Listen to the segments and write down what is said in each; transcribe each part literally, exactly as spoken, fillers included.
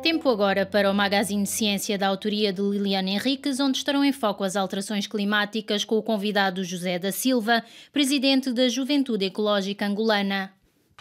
Tempo agora para o Magazine Ciência da autoria de Liliana Henriques, onde estarão em foco as alterações climáticas com o convidado José da Silva, presidente da Juventude Ecológica Angolana.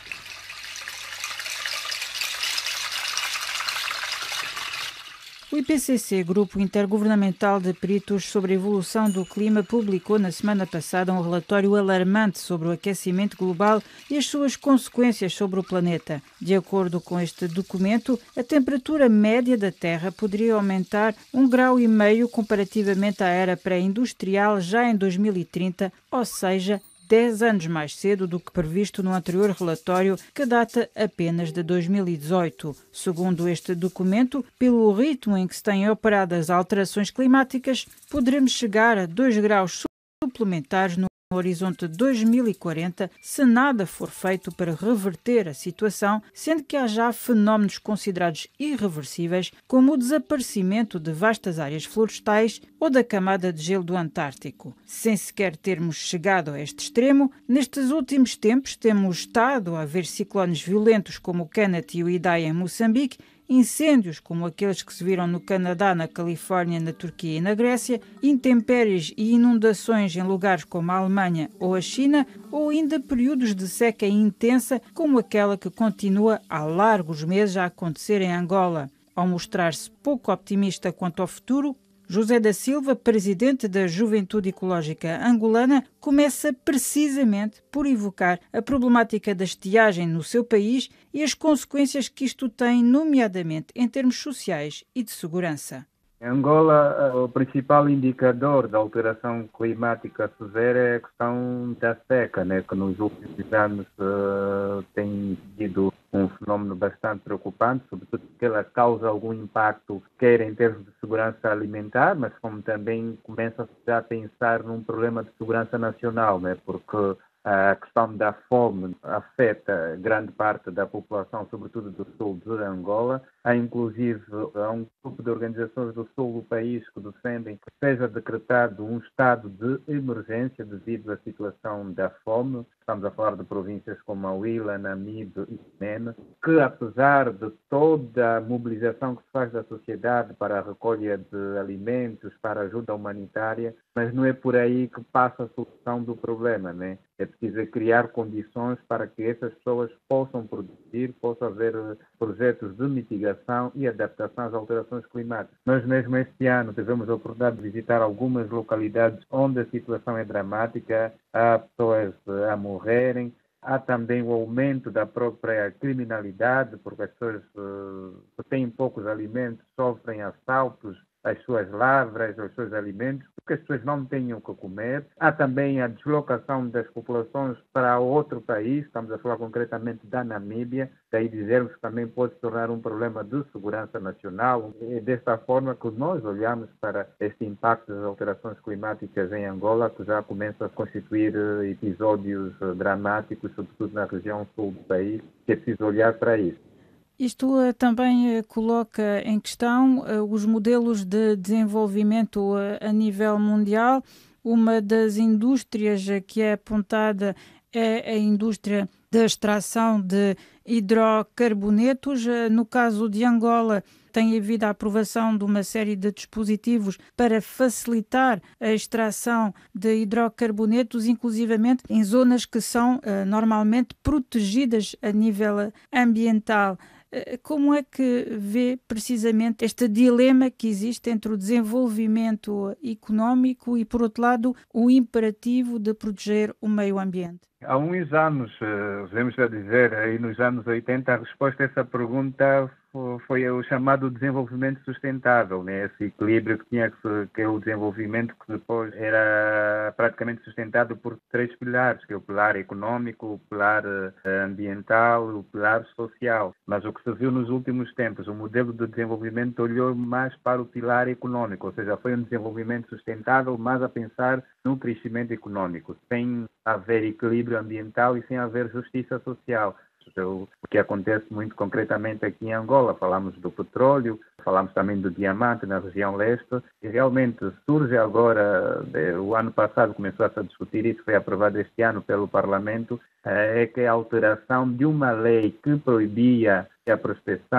O I P C C, Grupo Intergovernamental de Peritos sobre a Evolução do Clima, publicou na semana passada um relatório alarmante sobre o aquecimento global e as suas consequências sobre o planeta. De acordo com este documento, a temperatura média da Terra poderia aumentar um grau e meio comparativamente à era pré-industrial já em dois mil e trinta, ou seja, dez anos mais cedo do que previsto no anterior relatório, que data apenas de dois mil e dezoito. Segundo este documento, pelo ritmo em que se têm operado as alterações climáticas, poderemos chegar a dois graus suplementares no no horizonte dois mil e quarenta, se nada for feito para reverter a situação, sendo que há já fenómenos considerados irreversíveis, como o desaparecimento de vastas áreas florestais ou da camada de gelo do Antártico. Sem sequer termos chegado a este extremo, nestes últimos tempos temos estado a ver ciclones violentos como o Kenneth e o Idai em Moçambique, incêndios como aqueles que se viram no Canadá, na Califórnia, na Turquia e na Grécia, intempéries e inundações em lugares como a Alemanha ou a China, ou ainda períodos de seca intensa como aquela que continua há largos meses a acontecer em Angola. Ao mostrar-se pouco optimista quanto ao futuro, José da Silva, presidente da Juventude Ecológica Angolana, começa precisamente por evocar a problemática da estiagem no seu país e as consequências que isto tem, nomeadamente em termos sociais e de segurança. Em Angola, o principal indicador da alteração climática severa é a questão da seca, né, que nos últimos anos uh, tem sido um fenómeno bastante preocupante, sobretudo porque ela causa algum impacto, quer em termos de segurança alimentar, mas como também começa-se a pensar num problema de segurança nacional, né, porque a questão da fome afeta grande parte da população, sobretudo do sul de Angola. Há, inclusive, há um grupo de organizações do sul do país que defendem que seja decretado um estado de emergência devido à situação da fome. Estamos a falar de províncias como a Huila, Namibe e Mene, que apesar de toda a mobilização que se faz da sociedade para a recolha de alimentos, para a ajuda humanitária, mas não é por aí que passa a solução do problema, né? É preciso criar condições para que essas pessoas possam produzir, possa haver projetos de mitigação e adaptação às alterações climáticas. Nós mesmo este ano tivemos a oportunidade de visitar algumas localidades onde a situação é dramática, há pessoas a morrerem, há também o aumento da própria criminalidade, porque as pessoas uh, que têm poucos alimentos sofrem assaltos às suas lavras, aos seus alimentos, porque as pessoas não têm o que comer. Há também a deslocação das populações para outro país, estamos a falar concretamente da Namíbia, daí dizermos que também pode se tornar um problema de segurança nacional. É desta forma que nós olhamos para este impacto das alterações climáticas em Angola, que já começa a constituir episódios dramáticos, sobretudo na região sul do país, que é preciso olhar para isso. Isto uh, também uh, coloca em questão uh, os modelos de desenvolvimento uh, a nível mundial. Uma das indústrias uh, que é apontada é a indústria da extração de hidrocarbonetos. Uh, no caso de Angola, tem havido a aprovação de uma série de dispositivos para facilitar a extração de hidrocarbonetos, inclusivamente em zonas que são uh, normalmente protegidas a nível ambiental. Como é que vê precisamente este dilema que existe entre o desenvolvimento económico e, por outro lado, o imperativo de proteger o meio ambiente? Há uns anos, devemos dizer, aí nos anos oitenta, a resposta a essa pergunta foi o chamado desenvolvimento sustentável, né? Esse equilíbrio que tinha que, que é o desenvolvimento que depois era praticamente sustentado por três pilares, que é o pilar econômico, o pilar ambiental e o pilar social. Mas o que se viu nos últimos tempos, o modelo de desenvolvimento olhou mais para o pilar econômico, ou seja, foi um desenvolvimento sustentável, mais a pensar no crescimento econômico, sem haver equilíbrio ambiental e sem haver justiça social. O que acontece muito concretamente aqui em Angola, falamos do petróleo, falamos também do diamante na região leste, e realmente surge agora, o ano passado começou a se discutir isso, foi aprovado este ano pelo Parlamento, é que a alteração de uma lei que proibia a prospecção, a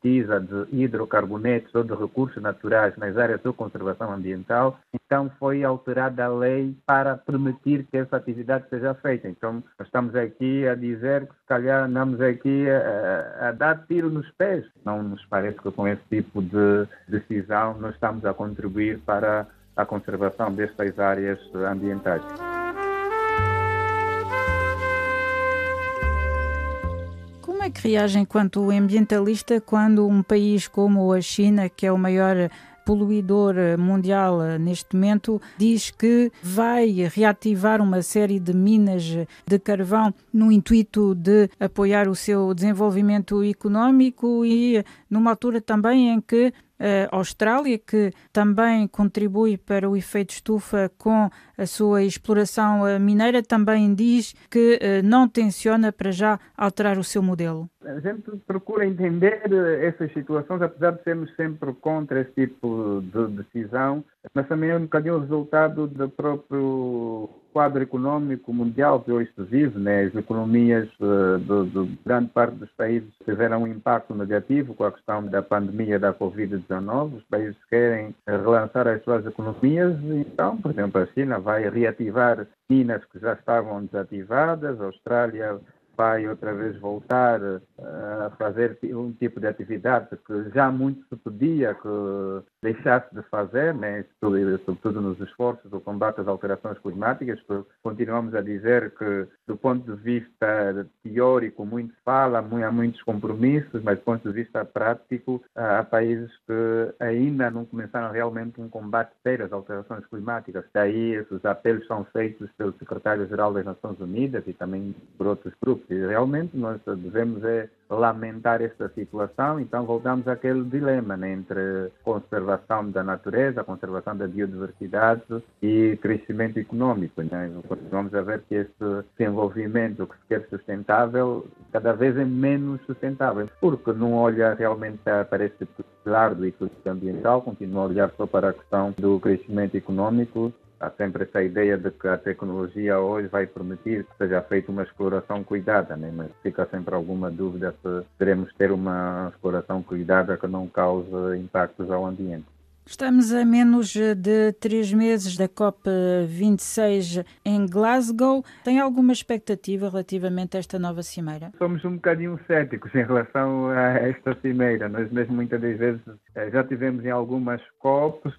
pesquisa de hidrocarbonetos ou de recursos naturais nas áreas de conservação ambiental, então foi alterada a lei para permitir que essa atividade seja feita. Então, nós estamos aqui a dizer que se calhar andamos aqui a, a dar tiro nos pés. Não nos parece que com esse tipo de decisão nós estamos a contribuir para a conservação destas áreas ambientais. Como é que reage enquanto ambientalista quando um país como a China, que é o maior poluidor mundial neste momento, diz que vai reativar uma série de minas de carvão no intuito de apoiar o seu desenvolvimento económico e numa altura também em que a Austrália, que também contribui para o efeito estufa com a sua exploração mineira, também diz que não tenciona para já alterar o seu modelo. A gente procura entender essas situações, apesar de sermos sempre contra esse tipo de decisão, mas também é um bocadinho o resultado do próprio quadro econômico mundial que hoje se vive, né? As economias uh, de, de grande parte dos países tiveram um impacto negativo com a questão da pandemia da covid dezenove. Os países querem relançar as suas economias, então, por exemplo, a China vai reativar minas que já estavam desativadas, a Austrália vai outra vez voltar a fazer um tipo de atividade que já muito se pedia que deixasse de fazer, né? Sobretudo nos esforços do combate às alterações climáticas, que continuamos a dizer que, do ponto de vista teórico, muito se fala, há muitos compromissos, mas do ponto de vista prático, há países que ainda não começaram realmente um combate sério às alterações climáticas. Daí, esses apelos são feitos pelo secretário-geral das Nações Unidas e também por outros grupos. E realmente nós devemos é lamentar esta situação, então voltamos àquele dilema, né, entre conservação da natureza, conservação da biodiversidade e crescimento econômico. Né? Continuamos a ver que esse desenvolvimento que se quer sustentável cada vez é menos sustentável, porque não olha realmente para esse pilar do equilíbrio ambiental, continua a olhar só para a questão do crescimento econômico. Há sempre essa ideia de que a tecnologia hoje vai permitir que seja feita uma exploração cuidada, né? Mas fica sempre alguma dúvida se teremos ter uma exploração cuidada que não cause impactos ao ambiente. Estamos a menos de três meses da COP vinte e seis em Glasgow. Tem alguma expectativa relativamente a esta nova cimeira? Somos um bocadinho céticos em relação a esta cimeira. Nós mesmo muitas das vezes já tivemos em algumas COPs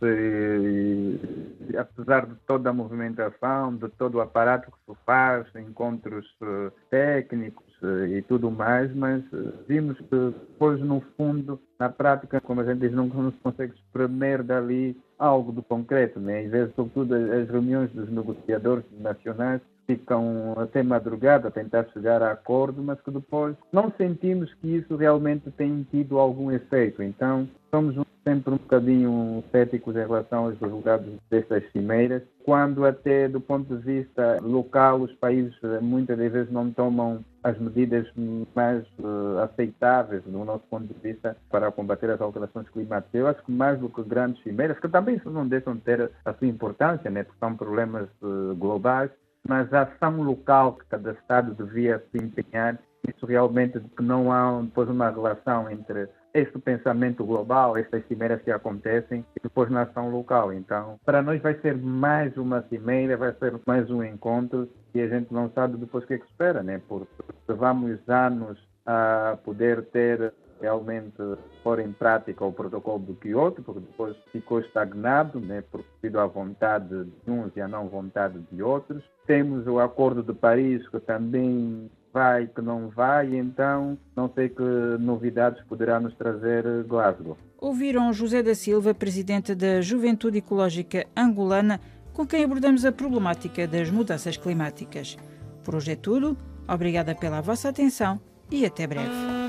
e, e apesar de toda a movimentação, de todo o aparato que se faz, encontros técnicos e tudo mais, mas vimos que depois, no fundo, na prática, como a gente diz, não se consegue espremer dali algo do concreto, né? Às vezes, sobretudo, as reuniões dos negociadores nacionais ficam até madrugada a tentar chegar a acordo, mas que depois não sentimos que isso realmente tem tido algum efeito. Então, somos sempre um bocadinho céticos em relação aos resultados destas cimeiras, quando até do ponto de vista local os países muitas das vezes não tomam as medidas mais uh, aceitáveis do nosso ponto de vista para combater as alterações climáticas. Eu acho que mais do que grandes cimeiras, que também não deixam de ter a sua importância, né, porque são problemas uh, globais, mas a ação local que cada Estado devia se empenhar, isso realmente de que não há depois uma relação entre este pensamento global, estas cimeiras que acontecem, e depois na ação local. Então, para nós vai ser mais uma cimeira, vai ser mais um encontro, e a gente não sabe depois o que é que espera, né? Porque levamos anos a poder ter realmente pôr em prática o protocolo do Kyoto, porque depois ficou estagnado, né, por devido à vontade de uns e à não vontade de outros. Temos o Acordo de Paris, que também vai, que não vai, então não sei que novidades poderá nos trazer Glasgow. Ouviram José da Silva, presidente da Juventude Ecológica Angolana, com quem abordamos a problemática das mudanças climáticas. Por hoje é tudo, obrigada pela vossa atenção e até breve.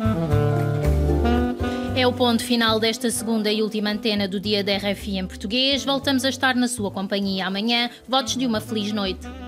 É o ponto final desta segunda e última antena do dia da R F I em português. Voltamos a estar na sua companhia amanhã. Votos de uma feliz noite.